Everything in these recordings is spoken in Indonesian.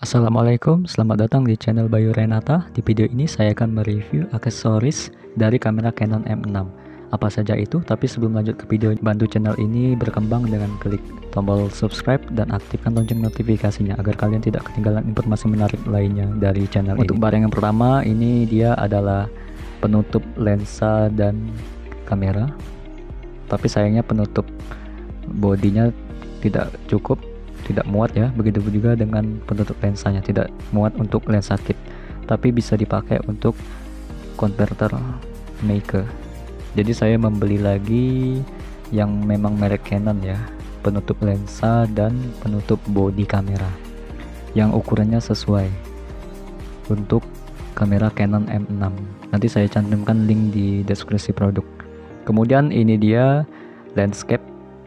Assalamualaikum, selamat datang di channel Bayu Renata. Di video ini saya akan mereview aksesoris dari kamera Canon M6. Apa saja itu? Tapi sebelum lanjut ke video, bantu channel ini berkembang dengan klik tombol subscribe dan aktifkan lonceng notifikasinya agar kalian tidak ketinggalan informasi menarik lainnya dari channel ini. Untuk barang yang pertama, ini dia adalah penutup lensa dan kamera. Tapi sayangnya penutup bodinya tidak cukup, tidak muat ya. Begitu juga dengan penutup lensanya, tidak muat untuk lensa kit, tapi bisa dipakai untuk converter maker. Jadi saya membeli lagi yang memang merek Canon ya, penutup lensa dan penutup body kamera yang ukurannya sesuai untuk kamera Canon M6. Nanti saya cantumkan link di deskripsi produk. Kemudian ini dia landscape.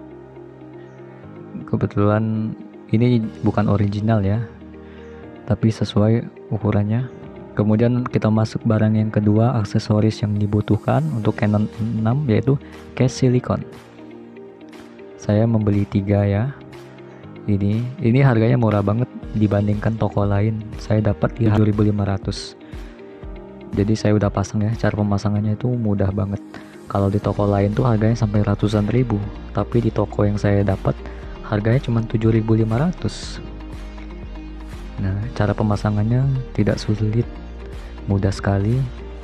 Kebetulan ini bukan original ya, tapi sesuai ukurannya. Kemudian kita masuk barang yang kedua, aksesoris yang dibutuhkan untuk Canon 6, yaitu case silikon. Saya membeli 3 ya. Ini harganya murah banget dibandingkan toko lain. Saya dapat di 7.500. Jadi saya udah pasang ya. Cara pemasangannya itu mudah banget. Kalau di toko lain tuh harganya sampai ratusan ribu, tapi di toko yang saya dapat harganya cuma 7.500. Nah, cara pemasangannya tidak sulit, mudah sekali.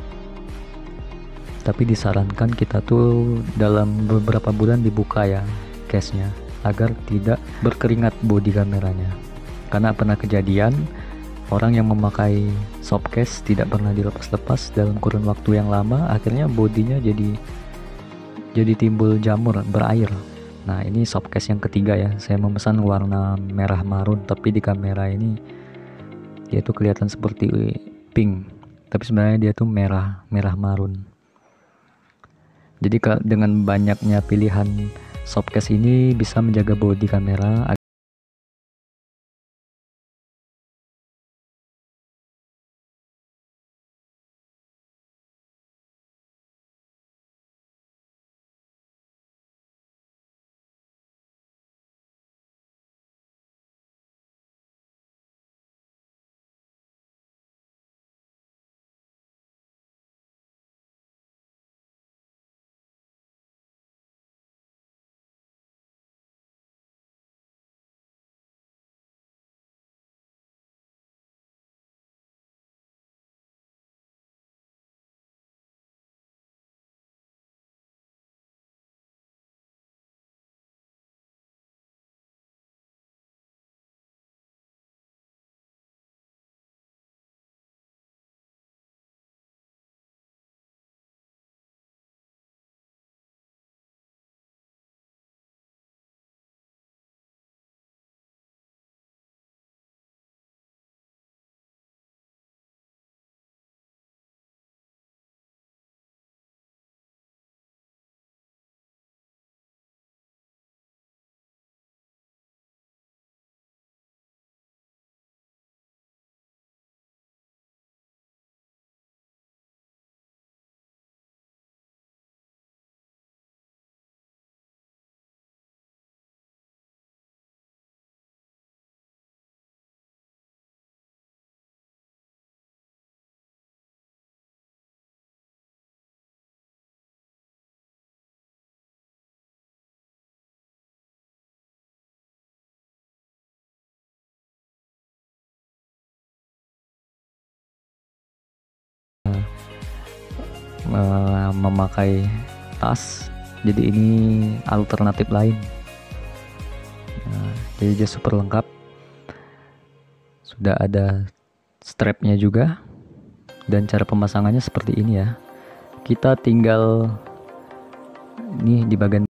Tapi disarankan kita tuh dalam beberapa bulan dibuka ya case-nya agar tidak berkeringat bodi kameranya. Karena pernah kejadian orang yang memakai soft case tidak pernah dilepas-lepas dalam kurun waktu yang lama, akhirnya bodinya jadi timbul jamur berair. Nah, ini soft case yang ketiga ya. Saya memesan warna merah marun, tapi di kamera ini dia tuh kelihatan seperti pink, tapi sebenarnya dia tuh merah marun. Jadi dengan banyaknya pilihan soft case ini bisa menjaga bodi kamera memakai tas. Jadi ini alternatif lain. Nah, jadi dia super lengkap. Sudah ada strapnya juga. Dan cara pemasangannya seperti ini ya. Kita tinggal ini di bagian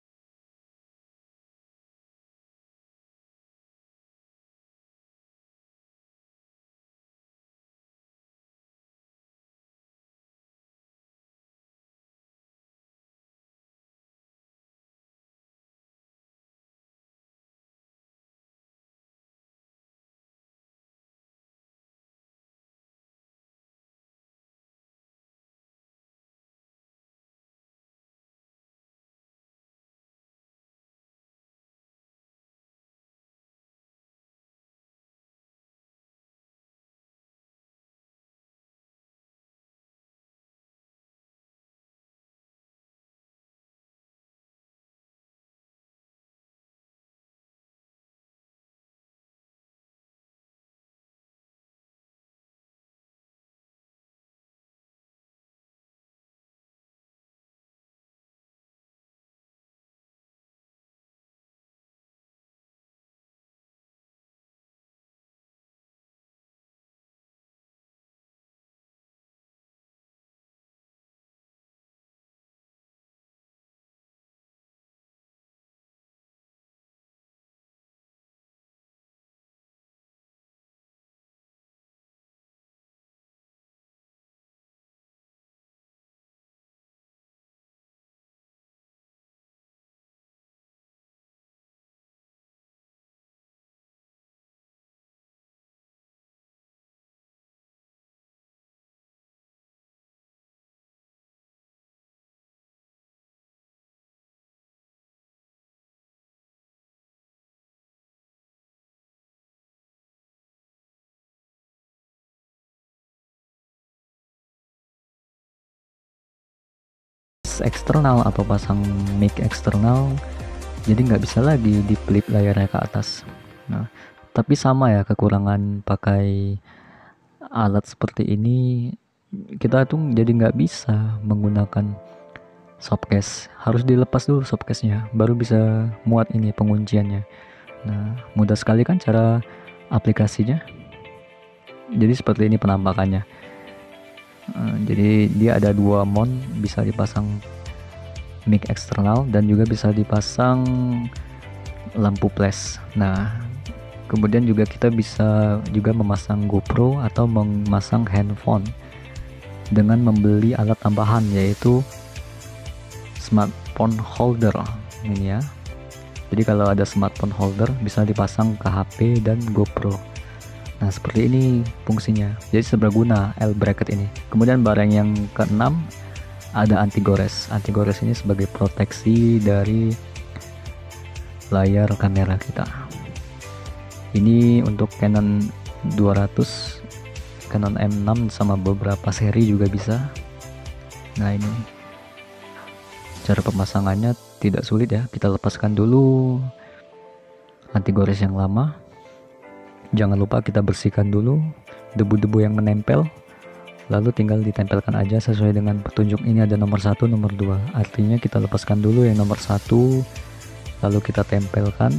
eksternal atau pasang mic eksternal, jadi nggak bisa lagi di flip layarnya ke atas. Nah, tapi sama ya kekurangan pakai alat seperti ini, kita tuh jadi nggak bisa menggunakan softcase, harus dilepas dulu softcase-nya baru bisa muat ini pengunciannya. Nah, mudah sekali kan cara aplikasinya. Jadi seperti ini penampakannya. Jadi dia ada 2 mount, bisa dipasang mic eksternal dan juga bisa dipasang lampu flash. Nah, kemudian juga kita bisa juga memasang GoPro atau memasang handphone dengan membeli alat tambahan, yaitu smartphone holder ini ya. Jadi kalau ada smartphone holder bisa dipasang ke HP dan GoPro. Nah, seperti ini fungsinya. Jadi seberguna L bracket ini. Kemudian barang yang keenam ada anti gores. Anti gores ini sebagai proteksi dari layar kamera kita. Ini untuk Canon 200, Canon M6 sama beberapa seri juga bisa. Nah, ini cara pemasangannya tidak sulit ya. Kita lepaskan dulu anti gores yang lama. Jangan lupa kita bersihkan dulu debu-debu yang menempel, lalu tinggal ditempelkan aja sesuai dengan petunjuk. Ini ada nomor 1, nomor 2, artinya kita lepaskan dulu yang nomor 1, lalu kita tempelkan.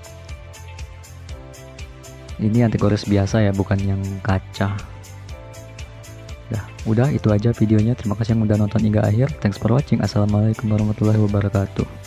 Ini anti gores biasa ya, bukan yang kaca. Udah itu aja videonya. Terima kasih yang udah nonton hingga akhir. Thanks for watching. Assalamualaikum warahmatullahi wabarakatuh.